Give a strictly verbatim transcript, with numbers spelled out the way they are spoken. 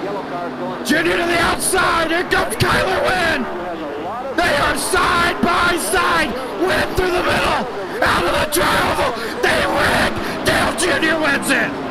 Junior to the outside. Here comes Kyler Wynn. They are side by side. Wynn through the middle. Out of the tri-oval. They win. Dale Junior wins it.